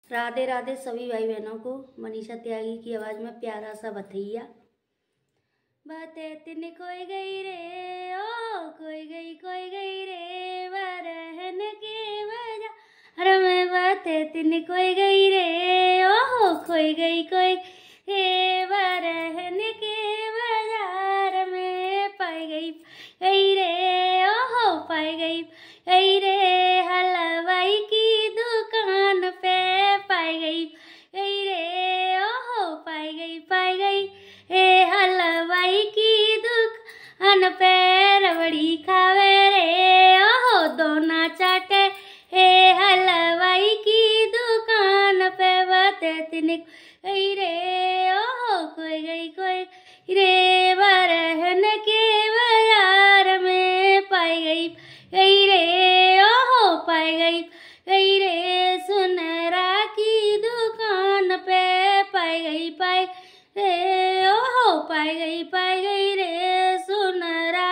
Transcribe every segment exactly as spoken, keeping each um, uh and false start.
राधे राधे सभी भाई बहनों को। मनीषा त्यागी की आवाज़ में प्यारा सा बथैया। बातें तिन कोई गई रे ओ कोई गई कोई गई रे बरहन के वजह हर में बातें तिन कोई गई रे ओ कोई गई कोई रे बरहन के बाजार में पाई गई गई रे ओ पाई गई गई रे हलवाई की दुकान पे पाई गई गई रे ओहो पाई गई पाई गई ए हलवाई की दुकान पे रबड़ी खावे रे ओहो दोना चाटे ए हलवाई की दुकान पे बातें तिन गई रे ओहो कोई गई कोई रे बरहन के बाजार में पाई गई गई रे ओहो पाई गई गई रे सुनहरा की दुकान पे पाई गई पाई रे ओहो पाई गई पाई गई रे सुनहरा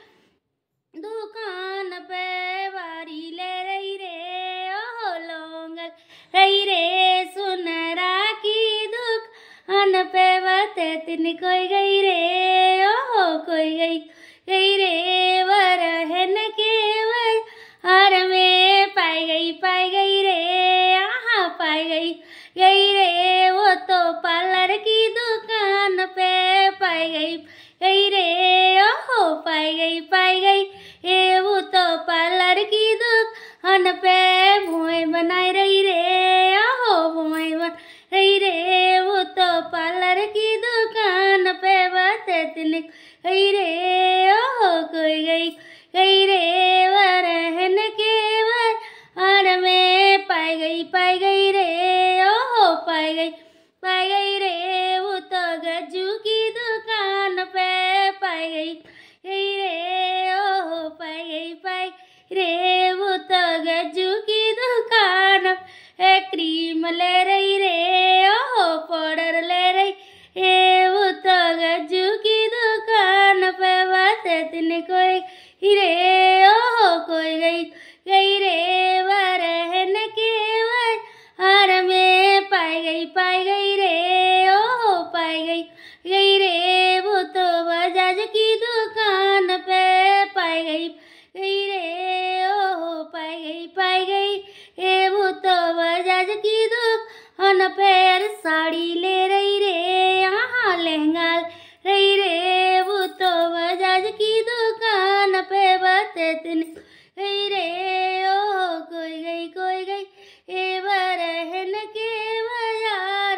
दुकान पे बारी ले रही रे ओहो लोंगल रही रे सुनहरा की दुकान पे बातें तिन कोई गई रे ओहो कोई गई गई रे बरहन के हार में पाई गई पाई गई रे आहा पाई गई गई रे वो तो पार्लर की दुकान पे पाई गई गई रे ओहो पाई गई पाई गई ए वो तो पार्लर की दुकान पे भुएं बनाई रही रे ओहो भुएं बन रही रे वो तो पार्लर की दुकान पे बातें तिन गई रे ओहो कोई गई गई रे बरहन के हार में पाई गई पाई गई रे ओहो पाई गई पाई गई रे वो तो गज्जू की दुकान पे पाई गई गई रे ओहो पाई गई पाई रे वो तो गज्जू की दुकान पे क्रीम ले रही रे ओहो पाउडर ले रही रे वो तो गज्जू की दुकान पे बातें तिन कोई रे ओहो कोई गई गई रे बरहन के हार में पाई गई पाई गई रे ओहो पाई गई गई रे वो तो बजाज की दुकान पे पाई गई गई रे ओहो पाई गई पाई गई ए वो तो बजाज की दुकान पे साड़ी ले रही रे यहाँ लहंगा रही रे वो तो बजाज की दुकान पे बातें तिन गई रे ओहो कोई गई कोई गई ए बरहन के बाजार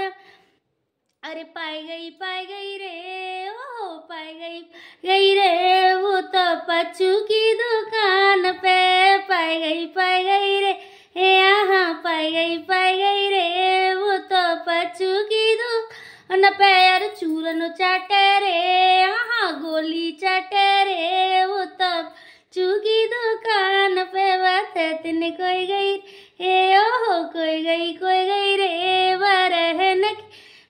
अरे पाई गई पाई गई रे ओहो पाई गई गई रे वो तो पच्चू की दुकान पे पाई गई पाई गई रे यहाँ पाई गई पाई गई रे वो तो पच्चू की दुकान पे यार चूरन चाटे रे यहाँ गोली चाटे रे वो तो चू की दुकान पे बातें तिन कोई गई ए ओहो कोई गई कोई गई रे बरहन के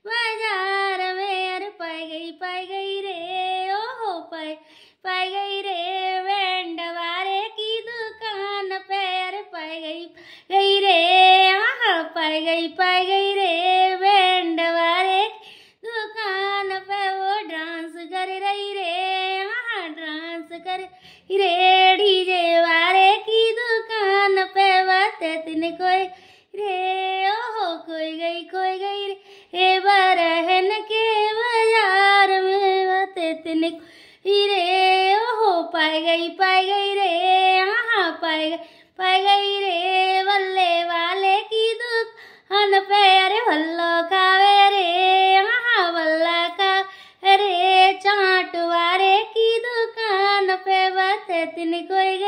बाजार में यार पाई गई पाई गई रे ओहो पाई पाई गई रे बैंड वारे की दुकान पे यार पाई गई गई रे आहा पाई गई पाई गई रे बैंड वारे दुकान पे वो डांस कर रही रे आहा डांस कर रे डीजे वारे की दुकान पे बातें तिन कोई रे ओहो कोई गई कोई गई रे बरहन के बाजार में बातें तिन रे ओहो पाई गई पाई गई रे यहाँ पाई गई पाई गई रे बल्ले वाले की दुकान पे अरे भल्लो खावे रे यहाँ बल्ला का रे चाट वारे की दुकान पे बातें तिन कोई